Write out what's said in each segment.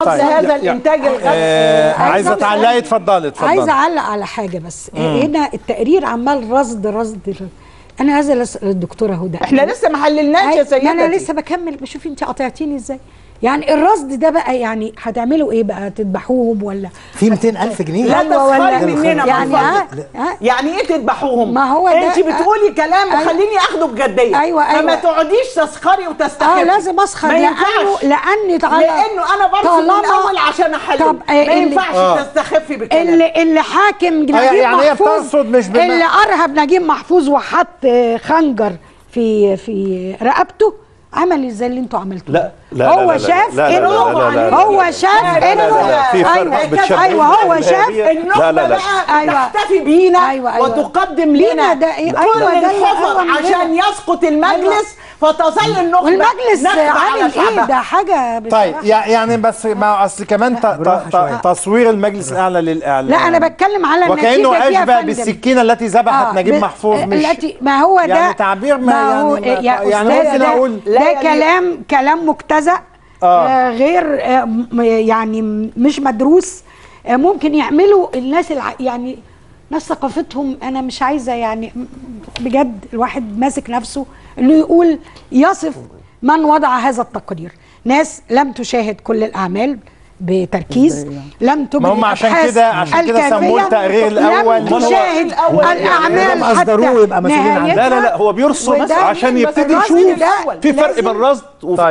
طيب هذا الانتاج الغذائي. عايزه تعلقي؟ اتفضلي. عايزه اعلق على حاجه بس. هنا التقرير عمال رصد. انا عايزه اسال الدكتوره هدى، احنا لسه ما حللناش يا سيدتي. انا لسه بكمل. شوفي انت قاطعتيني ازاي. يعني الرصد ده بقى يعني هتعملوا ايه بقى؟ تذبحوهم ولا في 200,000 جنيه؟ لا تسخري مننا يعني يعني ايه تذبحوهم؟ ما هو انت بتقولي كلام وخليني اخده بجديه. ايوه فما تقعديش تسخري وتستخفي. لازم اسخر لانه انا برفض من الاول عشان احلل. ما ينفعش تستخفي بكلام. اللي حاكم نجيب يعني محفوظ، اللي ارهب نجيب محفوظ وحط خنجر في رقبته، عمل زي اللي انتوا عملتوه. هو شاف انه هو شاف انه في فرق بتشبه. ايوه هو شاف النخبه بقى تحتفي بينا وتقدم لنا كل الحفر عشان يسقط المجلس، فتظل النخبه والمجلس عامل ايه ده حاجه. طيب يعني بس ما اصل كمان تصوير المجلس الاعلى للاعلام. لا انا بتكلم على النتيجه وكانه اشبه بالسكينه التي ذبحت نجيب محفوظ. مش ما هو ده يعني تعبير ما هو يعني ممكن اقول ده كلام مجتزأ غير يعني مش مدروس. ممكن يعملوا الناس يعني ناس ثقافتهم، انا مش عايزه يعني بجد الواحد ماسك نفسه انه يقول يصف من وضع هذا التقرير. ناس لم تشاهد كل الاعمال بتركيز، لم تجري ما هم عشان كده سموه التقرير الاول. لم تشاهد الاعمال حتى يبقى مسؤولين عنه. لا هو بيرصد عشان يبتدي يشوف في فرق بين الرصد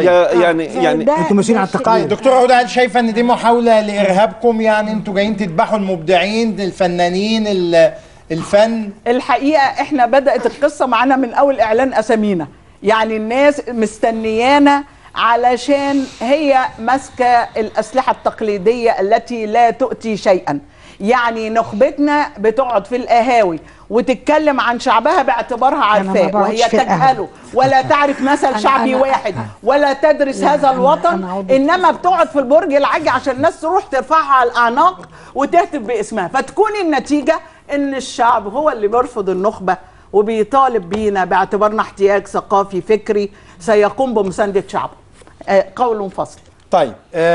يعني انتوا ماشيين على التقرير. دكتوره هدى، هل شايفه ان دي محاوله لارهابكم؟ يعني انتوا جايين تذبحوا المبدعين الفنانين الفن؟ الحقيقه احنا بدات القصه معانا من اول اعلان اسامينا. يعني الناس مستنيانا علشان هي ماسكه الاسلحه التقليديه التي لا تؤتي شيئا. يعني نخبتنا بتقعد في القهاوي وتتكلم عن شعبها باعتبارها عارفاه وهي تجهله ولا تعرف مثل شعبي واحد ولا تدرس هذا الوطن، انما بتقعد في البرج العاجي عشان الناس تروح ترفعها على الاعناق وتهتف باسمها. فتكون النتيجه ان الشعب هو اللي بيرفض النخبه وبيطالب بينا باعتبارنا احتياج ثقافي فكري سيقوم بمسانده شعبه. قول فصل. طيب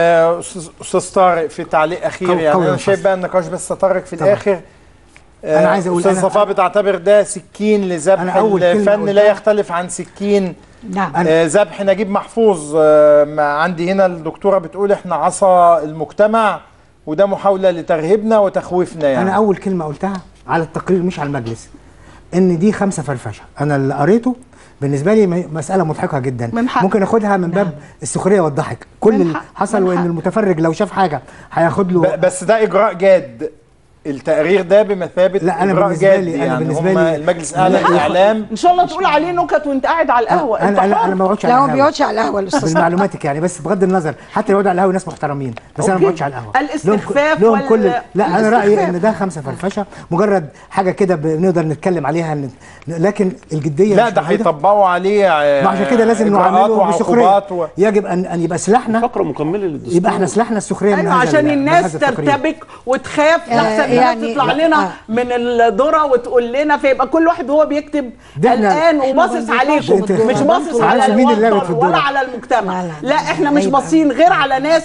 استاذ طارق في تعليق اخير. يعني انا شايف بقى النقاش بس تطرق في الاخر. انا عايز اقول استاذ صفاء بتعتبر ده سكين لذبح الفن لا يختلف عن سكين ذبح نجيب محفوظ. عندي هنا الدكتوره بتقول احنا عصا المجتمع وده محاوله لترهيبنا وتخويفنا. يعني انا اول كلمه قلتها على التقرير مش على المجلس ان دي 5 فرفشه. انا اللي قريته بالنسبه لي مساله مضحكه جدا، ممكن اخدها من باب السخريه والضحك. كل اللي حصل وان المتفرج لو شاف حاجه هياخد له. بس ده اجراء جاد. التقرير ده بمثابه اجراء جاد. انا بالنسبه لي المجلس الاعلى للاعلام ان شاء الله تقول عليه نكت وانت قاعد على القهوه. انا ما بقعدش على القهوه. لا ما بيقعدش على القهوه الاستاذ بالمعلوماتك يعني. بس بغض النظر حتى لو قعدوا على القهوه ناس محترمين، بس انا ما بقعدش على القهوه. الاستخفاف لهم كل لا انا رايي ان ده 5 فرفشه مجرد حاجه كده بنقدر نتكلم عليها، لكن الجديه لا ده هيطبقوا عليه. عشان كده لازم نعامله بسخريه. يجب ان يبقى سلاحنا فقره مكمله للدستور. يبقى احنا سلاحنا السخريه من عشان الناس ترتبك وتخاف لحسن يعني تطلع لنا من الذره وتقول لنا، فيبقى كل واحد وهو بيكتب قلقان وباصص عليكم، مش باصص على الوطن ولا على المجتمع. لا احنا مش باصين غير على ناس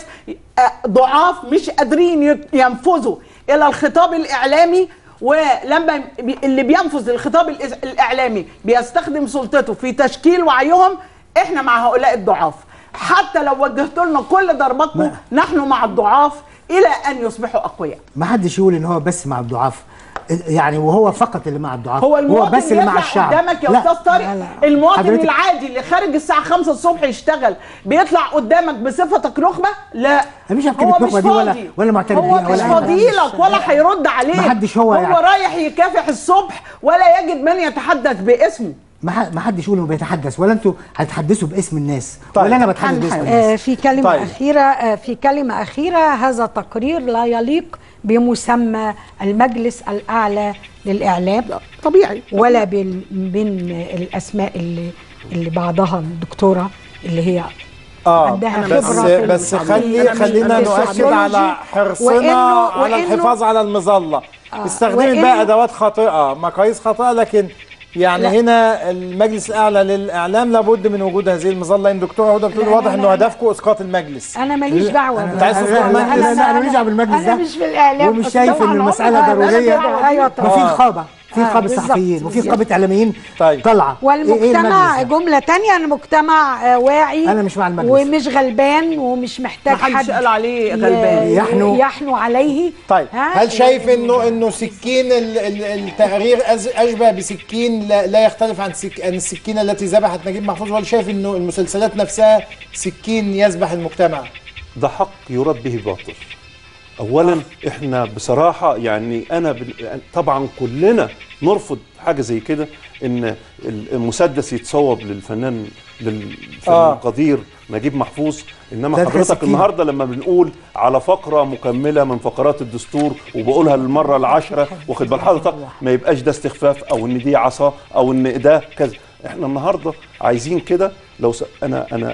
ضعاف مش قادرين ينفذوا الى الخطاب الاعلامي. ولما اللي بينفذ الخطاب الاعلامي بيستخدم سلطته في تشكيل وعيهم، احنا مع هؤلاء الضعاف. حتى لو وجهت لنا كل ضرباتكم نحن مع الضعاف الى ان يصبحوا اقوياء. ما حدش يقول ان هو بس مع الضعاف يعني، وهو فقط اللي مع الضعاف. هو بس اللي مع الشعب. قدامك يا استاذ طارق. المواطن العادي اللي خارج الساعه 5 الصبح يشتغل بيطلع قدامك بصفتك نخبه؟ لا مش هو مش فاضي ولا معترف بيها هو مش فاضيلك ولا هيرد عليك. ما حدش هو يعني رايح يكافح الصبح ولا يجد من يتحدث باسمه. ما حدش يقول انه بيتحدث، ولا انتوا هتحدثوا باسم الناس. طيب. ولا انا بتحدث باسم الناس. في كلمه اخيره في كلمه اخيره هذا تقرير لا يليق بمسمى المجلس الاعلى للاعلام طبيعي، ولا من الاسماء اللي بعضها الدكتوره اللي هي عندها خبره. بس خلينا نؤكد على حرصنا على الحفاظ على المظله. استخدمت بقى ادوات خاطئه، مقاييس خاطئه، لكن يعني لا. هنا المجلس الاعلى للاعلام لابد من وجود هذه المظله. لان دكتوره هدى بتقول واضح انه هدفكم اسقاط المجلس. انا ماليش دعوه. انت عايز تسقط المجلس؟ لا انا ماليش دعوه بالمجلس ده. انا مش في الاعلام ومش شايف ان المساله ضروريه. وفي رقابه، في رقابه صحفيين وفي رقابه اعلاميين طالعه. والمجتمع جمله ثانيه، انا مجتمع واعي. انا مش مع المجلس ومش غلبان ومش محتاج حد قال عليه غلبان يحنو عليه. طيب هل شايف انه سكين التقرير اشبه بسكين لا يختلف عن السكينه التي ذبحت نجيب محفوظ، ولا شايف انه المسلسلات نفسها سكين يذبح المجتمع؟ ده حق يراد به باطل. اولا احنا بصراحه يعني انا طبعا كلنا نرفض حاجه زي كده، ان المسدس يتصوب للفنان القدير نجيب محفوظ. انما حضرتك النهارده لما بنقول على فقره مكمله من فقرات الدستور وبقولها للمره ال10، واخد بال حضرتك، ما يبقاش ده استخفاف او ان دي عصا او ان ده كذا. احنا النهارده عايزين كده. لو انا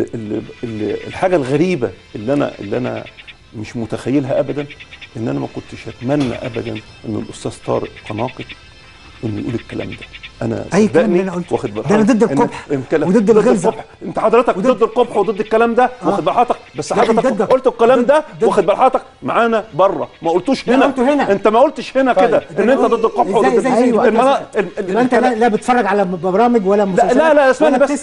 الحاجه الغريبه اللي انا مش متخيلها ابدا، ان انا ما كنتش اتمنى ابدا ان الاستاذ طارق قناقط انه يقول الكلام ده. انا صدقني واخد بالك، انا ضد القبح وضد الغلظه. انت حضرتك ضد القبح وضد الكلام ده، واخد بال حضرتك، بس حضرتك قلت الكلام ده واخد بال حضرتك معانا بره، ما قلتوش هنا. انت ما قلتش هنا كده ان انت ضد القبح وضد انت لا بتتفرج على برامج ولا مسلسلات. لا اسمعني بس.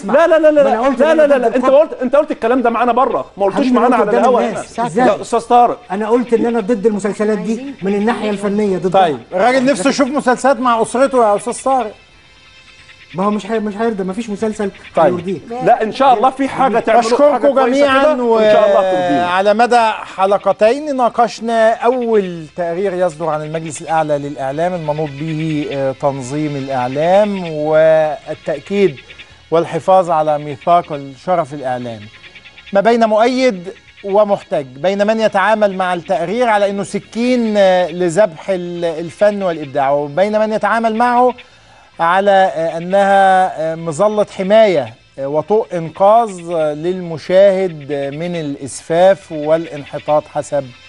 لا انت قلت الكلام ده معانا بره، ما قلتوش معانا على الهوا هنا. لا استاذ طارق، انا قلت ان انا ضد المسلسلات دي من الناحيه الفنيه ضد. طيب الراجل نفسه يشوف مسلسلات مع اسرته يا استاذ طارق. ما هو مش هيرضى، ما فيش مسلسل هيرضيه. لا ان شاء الله في حاجه تعملوا. اشكركم جميعا، وعلى مدى حلقتين ناقشنا اول تقرير يصدر عن المجلس الاعلى للاعلام المنوط به تنظيم الاعلام والتاكيد والحفاظ على ميثاق الشرف الاعلامي، ما بين مؤيد ومحتج، بين من يتعامل مع التقرير على انه سكين لذبح الفن والابداع، وبين من يتعامل معه على أنها مظلة حماية وطوق إنقاذ للمشاهد من الإسفاف والانحطاط حسب